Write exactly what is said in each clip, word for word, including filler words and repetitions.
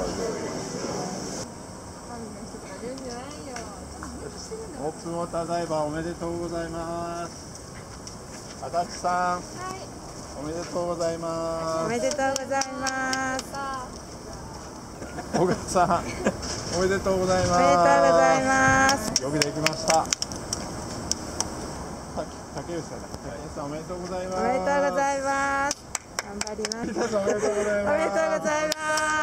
オープンウォーターダイバーおめでとうございます。足立さん、はい、おめでとうございます。 おめでとうございます。 小川さん、おめでとうございます。 おめでとうございます。 よくできました。竹内さん、竹内さんおめでとうございます。 おめでとうございます。頑張ります。 おめでとうございます。 おめでとうございます。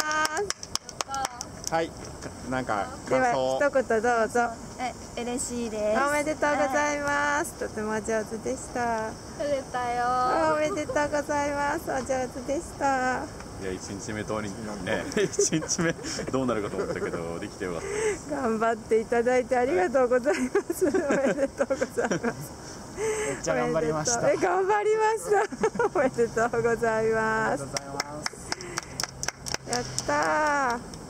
はい、なんかでは感想。 一言どうぞ。 え、嬉しいです。 おめでとうございます。とても上手でした。 取れたよ。 おめでとうございます。お上手でした。 いや、一日目通りにね、一日目どうなるかと思ったけど、できてよかったです。 頑張っていただいてありがとうございます。おめでとうございます。 めっちゃ頑張りました。 頑張りました。おめでとうございます。やったー。